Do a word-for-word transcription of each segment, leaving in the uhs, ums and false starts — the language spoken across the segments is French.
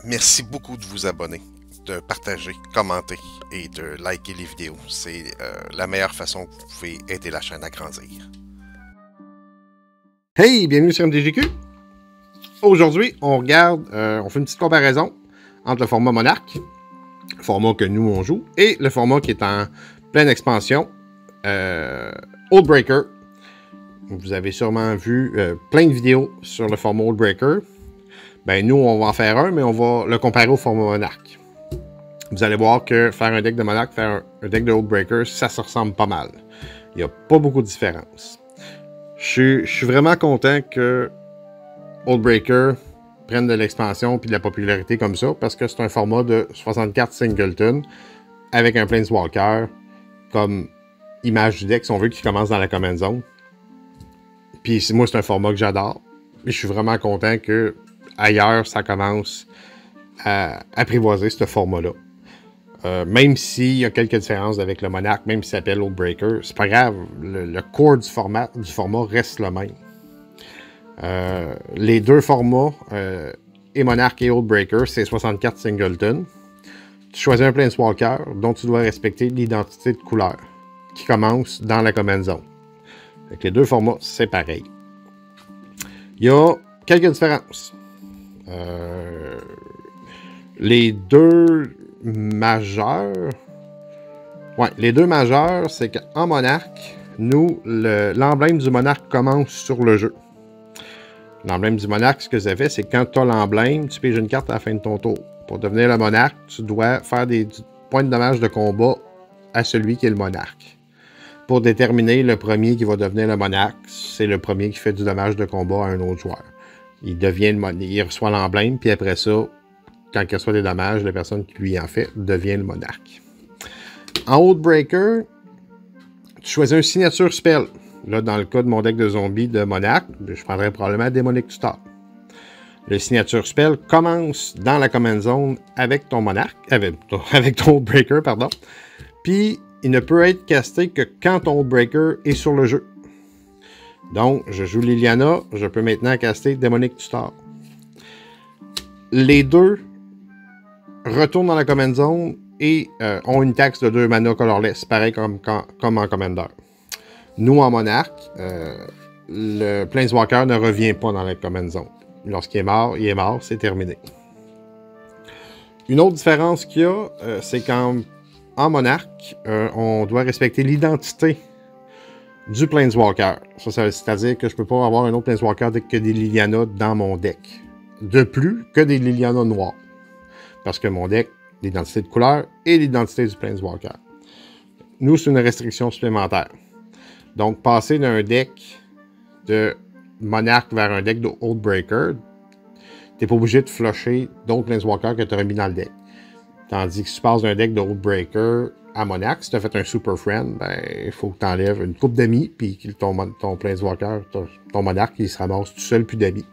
Merci beaucoup de vous abonner, de partager, commenter et de liker les vidéos. C'est euh, la meilleure façon que vous pouvez aider la chaîne à grandir. Hey, bienvenue sur M D G Q. Aujourd'hui, on regarde, euh, on fait une petite comparaison entre le format Monarch, le format que nous on joue, et le format qui est en pleine expansion, euh, Oathbreaker. Vous avez sûrement vu euh, plein de vidéos sur le format Oathbreaker. Ben nous, on va en faire un, mais on va le comparer au format Monarch. Vous allez voir que faire un deck de Monarch, faire un, un deck de Oathbreaker, ça se ressemble pas mal. Il n'y a pas beaucoup de différence. Je suis, je suis vraiment content que Oathbreaker prenne de l'expansion et de la popularité comme ça, parce que c'est un format de soixante-quatre singleton avec un Planeswalker comme image du deck, si on veut, qui commence dans la command zone. Puis moi, c'est un format que j'adore. Et je suis vraiment content que ailleurs, ça commence à apprivoiser ce format-là. Euh, même s'il y a quelques différences avec le Monarch, même s'il s'appelle Oathbreaker, c'est pas grave, le, le core du format, du format reste le même. Euh, les deux formats, euh, et Monarch et Oathbreaker, c'est soixante-quatre singleton. Tu choisis un Planeswalker dont tu dois respecter l'identité de couleur qui commence dans la command zone. Avec les deux formats, c'est pareil. Il y a quelques différences. Euh, les deux majeurs, ouais, les deux majeurs, c'est qu'en Monarch, nous, l'emblème du Monarch commence sur le jeu. L'emblème du Monarch, ce que ça fait, c'est que quand tu as l'emblème, tu piges une carte à la fin de ton tour. Pour devenir le Monarch, tu dois faire des points de dommage de combat à celui qui est le Monarch. Pour déterminer le premier qui va devenir le Monarch, c'est le premier qui fait du dommage de combat à un autre joueur. Il devient le, il reçoit l'emblème, puis après ça, quand il reçoit des dommages, la personne qui lui en fait devient le Monarch. En Oathbreaker, tu choisis un signature spell. Là, dans le cas de mon deck de zombies de Monarch, je prendrais probablement Demonic Tutor. Le signature spell commence dans la command zone avec ton Monarch, avec, avec ton Oathbreaker, pardon. Puis, il ne peut être casté que quand ton Oathbreaker est sur le jeu. Donc, je joue Liliana, je peux maintenant caster Demonic Tutor. Les deux retournent dans la command zone et euh, ont une taxe de deux mana colorless, pareil comme, comme, comme en Commander. Nous, en Monarch, euh, le Planeswalker ne revient pas dans la command zone. Lorsqu'il est mort, il est mort, c'est terminé. Une autre différence qu'il y a, euh, c'est qu'en en Monarch, euh, on doit respecter l'identité du Planeswalker. Ça, ça c'est-à-dire que je ne peux pas avoir un autre Planeswalker que des Liliana dans mon deck. De plus que des Liliana noirs. Parce que mon deck, l'identité de couleur et l'identité du Planeswalker. Nous, c'est une restriction supplémentaire. Donc, passer d'un deck de Monarch vers un deck de Oathbreaker, tu n'es pas obligé de flusher d'autres Planeswalkers que tu aurais mis dans le deck. Tandis que si tu passes d'un deck de Oathbreaker à Monarch, si tu as fait un Super Friend, ben, il faut que tu enlèves une coupe d'amis, puis ton, ton Planeswalker, ton, ton Monarch, il se ramasse tout seul, plus d'amis.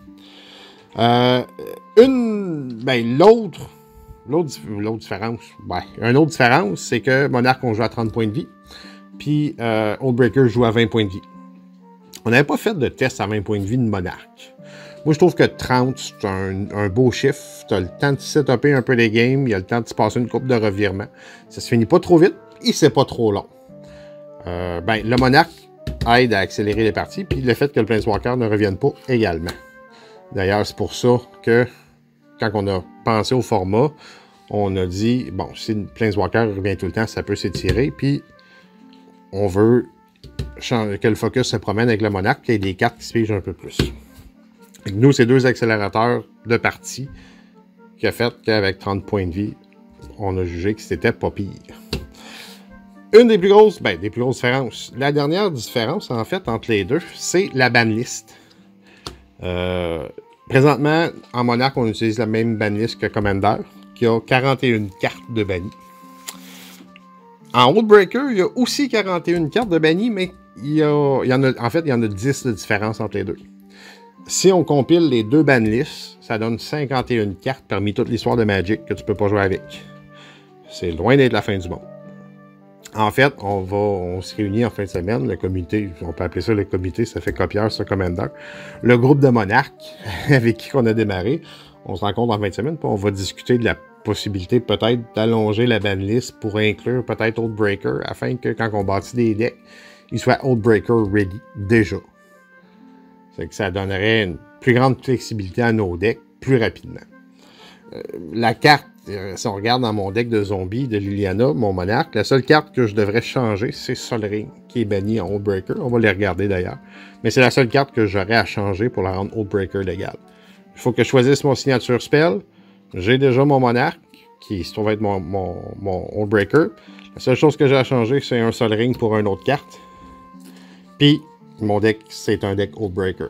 Euh, une, ben, l'autre, l'autre, l'autre différence, ben, une autre différence, c'est que Monarch, on joue à trente points de vie, puis euh, Oathbreaker joue à vingt points de vie. On n'avait pas fait de test à vingt points de vie de Monarch. Moi, je trouve que trente, c'est un, un beau chiffre. Tu as le temps de setuper un peu les games, il y a le temps de se passer une coupe de revirement. Ça se finit pas trop vite et c'est pas trop long. Euh, ben, le Monarch aide à accélérer les parties, puis le fait que le Planeswalker ne revienne pas également. D'ailleurs, c'est pour ça que, quand on a pensé au format, on a dit, bon, si le Planeswalker revient tout le temps, ça peut s'étirer, puis on veut que le focus se promène avec le Monarch, qu'il y ait des cartes qui se pigent un peu plus. Nous, c'est deux accélérateurs de partie qui a fait qu'avec trente points de vie, on a jugé que c'était pas pire. Une des plus grosses, ben, des plus grosses différences. La dernière différence, en fait, entre les deux, c'est la banlist. Euh, présentement, en Monarch, on utilise la même banlist que Commander, qui a quarante et une cartes de bannis. En Oathbreaker, il y a aussi quarante et une cartes de bannis, mais il y, a, il y en a, en fait, il y en a dix de différence entre les deux. Si on compile les deux banlists, ça donne cinquante et une cartes parmi toute l'histoire de Magic que tu peux pas jouer avec. C'est loin d'être la fin du monde. En fait, on va, on se réunit en fin de semaine, le comité, on peut appeler ça le comité, ça fait copieur sur Commander. Le groupe de Monarch, avec qui on a démarré, On se rencontre en fin de semaine, puis on va discuter de la possibilité peut-être d'allonger la banlist pour inclure peut-être Oathbreaker, afin que quand on bâtit des decks, ils soient Oathbreaker ready, déjà. C'est que ça donnerait une plus grande flexibilité à nos decks, plus rapidement. Euh, la carte, euh, si on regarde dans mon deck de zombies de Liliana, mon monarque, la seule carte que je devrais changer, c'est Sol Ring, qui est bannie en Oathbreaker. On va les regarder d'ailleurs. Mais c'est la seule carte que j'aurais à changer pour la rendre Oathbreaker légale. Il faut que je choisisse mon signature spell. J'ai déjà mon monarque, qui se trouve être mon, mon, mon Oathbreaker. La seule chose que j'ai à changer, c'est un Sol Ring pour une autre carte. Puis, mon deck, c'est un deck Oathbreaker.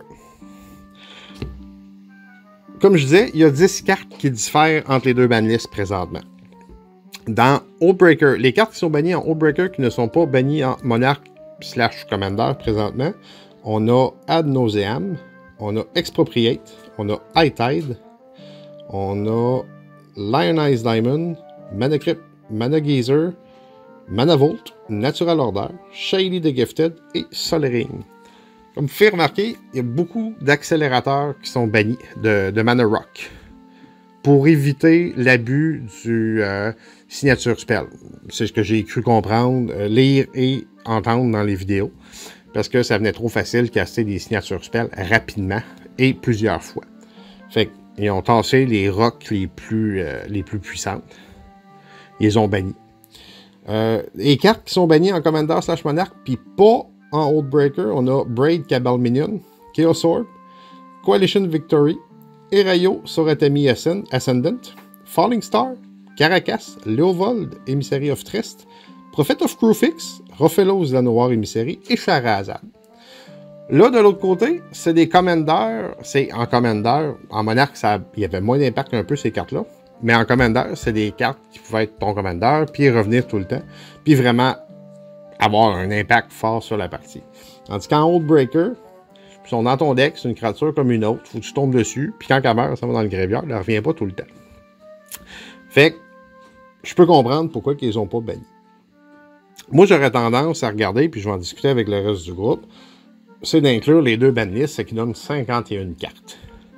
Comme je disais, il y a dix cartes qui diffèrent entre les deux banlists présentement. Dans Oathbreaker, les cartes qui sont bannies en Oathbreaker qui ne sont pas bannies en Monarch slash Commander présentement, on a Ad Nauseam, on a Expropriate, on a High Tide, on a Lionized Diamond, Mana Crypt, Mana Geyser, Mana Vault, Natural Order, Shady the Gifted et Sol Ring. Comme vous pouvez remarquer, il y a beaucoup d'accélérateurs qui sont bannis de, de Mana Rock pour éviter l'abus du euh, signature spell. C'est ce que j'ai cru comprendre, euh, lire et entendre dans les vidéos, parce que ça venait trop facile caster des signatures spell rapidement et plusieurs fois. Fait qu'ils ont tassé les rocks les plus, euh, les plus puissantes. Ils les ont bannis. Euh, les cartes qui sont bannies en Commander slash Monarch, puis pas en Oathbreaker, on a Braid Cabal Minion, Chaos Orb, Coalition Victory, Erayo Soratami Ascendant, Falling Star, Caracas, Leovold, Emissary of Trist, Prophet of Crufix, Rofelos la Noire Emissary et Charazad. Là, de l'autre côté, c'est des Commanders, c'est en Commander, en Monarch, ça, il y avait moins d'impact un peu ces cartes-là, mais en Commander, c'est des cartes qui pouvaient être ton Commander, puis revenir tout le temps, puis vraiment avoir un impact fort sur la partie. Tandis qu'en Oathbreaker, ils sont dans ton deck, c'est une créature comme une autre, faut que tu tombes dessus, puis quand elle meurt, ça va dans le graveyard, elle ne revient pas tout le temps. Fait que, je peux comprendre pourquoi ils ont pas banni. Moi, j'aurais tendance à regarder, puis je vais en discuter avec le reste du groupe, c'est d'inclure les deux banlists, ce qui donne cinquante et une cartes.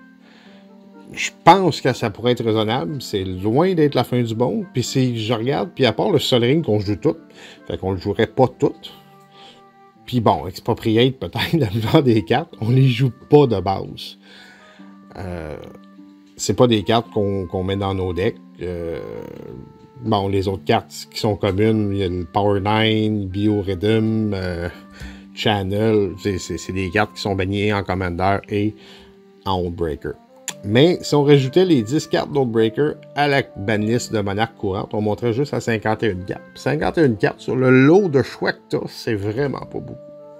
Je pense que ça pourrait être raisonnable, c'est loin d'être la fin du monde, puis si je regarde, puis à part le Sol Ring qu'on joue tout, fait qu'on le jouerait pas toutes, puis bon, Expropriate peut-être la plupart des cartes, on les joue pas de base. Euh, c'est pas des cartes qu'on qu'on met dans nos decks. Euh, bon, les autres cartes qui sont communes, il y a le Power nine, Biorhythm, euh, Channel, c'est des cartes qui sont bannies en Commander et en Oathbreaker. Mais si on rajoutait les dix cartes d'Oathbreaker à la banlist de Monarch courante, on monterait juste à cinquante et une cartes. cinquante et une cartes sur le lot de choix que t'as, c'est vraiment pas beaucoup.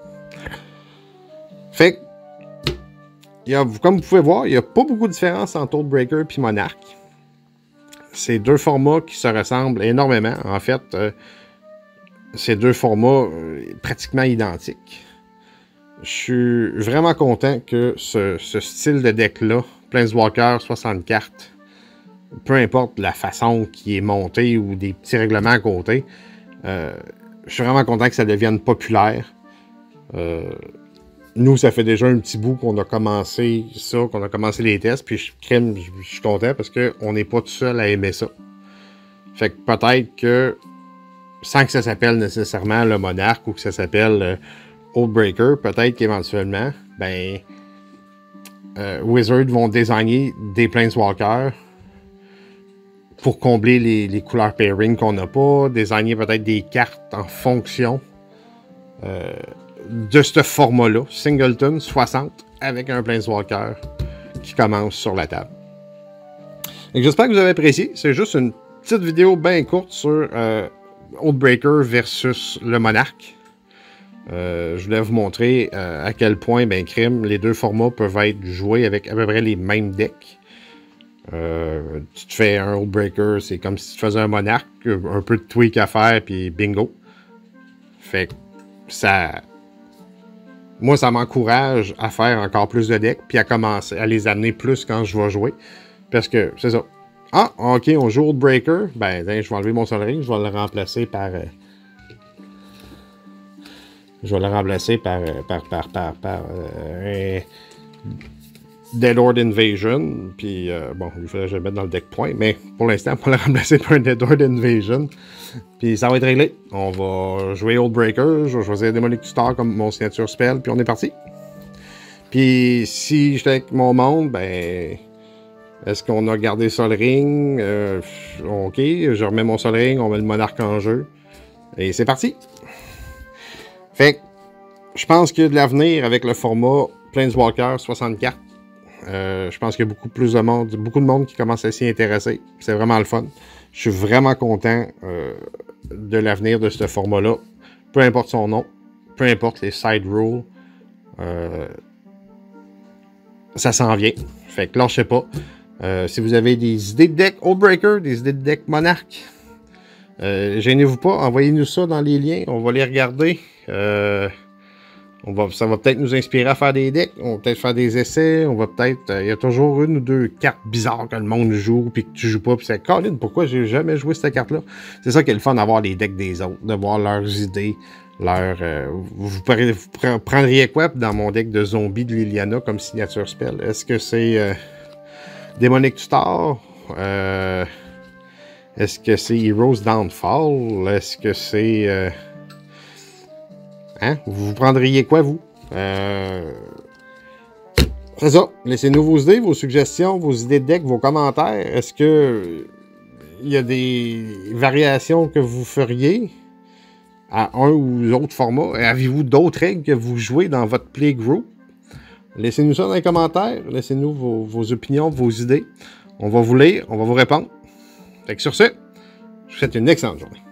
Fait que, il y a, comme vous pouvez voir, il n'y a pas beaucoup de différence entre Oathbreaker et Monarch. C'est deux formats qui se ressemblent énormément. En fait, euh, c'est deux formats euh, pratiquement identiques. Je suis vraiment content que ce, ce style de deck-là, Planeswalker, soixante cartes, peu importe la façon qui est montée ou des petits règlements à côté, euh, je suis vraiment content que ça devienne populaire. Euh, nous, ça fait déjà un petit bout qu'on a commencé ça, qu'on a commencé les tests, puis je, crème, je, je suis content parce qu'on n'est pas tout seul à aimer ça. Fait que peut-être que, sans que ça s'appelle nécessairement le Monarch ou que ça s'appelle euh, Oathbreaker, peut-être qu'éventuellement, ben, euh, Wizards vont designer des Planeswalkers pour combler les, les couleurs pairing qu'on n'a pas, designer peut-être des cartes en fonction euh, de ce format-là, Singleton soixante, avec un Planeswalker qui commence sur la table. J'espère que vous avez apprécié. C'est juste une petite vidéo bien courte sur euh, Oathbreaker versus le Monarch. Euh, je voulais vous montrer euh, à quel point, ben, crime, les deux formats peuvent être joués avec à peu près les mêmes decks. Euh, tu te fais un Oathbreaker, c'est comme si tu faisais un Monarch, un peu de tweak à faire, puis bingo. Fait que ça... Moi, ça m'encourage à faire encore plus de decks, puis à commencer à les amener plus quand je vais jouer. Parce que, c'est ça. Ah, ok, on joue Oathbreaker. Ben, je vais enlever mon Sol Ring, je vais le remplacer par... Euh, je vais le remplacer par... par, par, par, par euh, Deadhorde Invasion, puis euh, bon, il faudrait que je le mette dans le deck point, mais pour l'instant, on va le remplacer par un Deadhorde Invasion, puis ça va être réglé. On va jouer Oathbreaker, je vais choisir Demonic Tutor comme mon signature spell, puis on est parti. Puis si j'étais avec mon monde, ben... Est-ce qu'on a gardé Sol Ring? Euh, ok, je remets mon Sol Ring, on met le monarque en jeu, et c'est parti! Fait que, je pense qu'il y a de l'avenir avec le format Planeswalker soixante-quatre. Euh, je pense qu'il y a beaucoup plus de monde, beaucoup de monde qui commence à s'y intéresser. C'est vraiment le fun. Je suis vraiment content euh, de l'avenir de ce format-là. Peu importe son nom, peu importe les side rules, euh, ça s'en vient. Fait que lâchez pas. Euh, si vous avez des idées de deck Oathbreaker, des idées de deck Monarque, euh, gênez-vous pas, envoyez-nous ça dans les liens. On va les regarder. Euh, On va, ça va peut-être nous inspirer à faire des decks, on va peut-être faire des essais, on va peut-être... Il euh, y a toujours une ou deux cartes bizarres que le monde joue, puis que tu joues pas, puis c'est « Colin, pourquoi j'ai jamais joué cette carte-là? » C'est ça qui est le fun d'avoir les decks des autres, de voir leurs idées, leurs... Euh, vous, vous prendriez quoi dans mon deck de zombies de Liliana comme signature spell? Est-ce que c'est euh, Demonic Tutor? Euh, Est-ce que c'est Heroes Downfall? Est-ce que c'est... Euh, Hein? Vous prendriez quoi, vous? Euh... C'est ça. Laissez-nous vos idées, vos suggestions, vos idées de deck, vos commentaires. Est-ce que il y a des variations que vous feriez à un ou l'autre format? Avez-vous d'autres règles que vous jouez dans votre playgroup? Laissez-nous ça dans les commentaires. Laissez-nous vos, vos opinions, vos idées. On va vous lire, on va vous répondre. Fait que sur ce, je vous souhaite une excellente journée.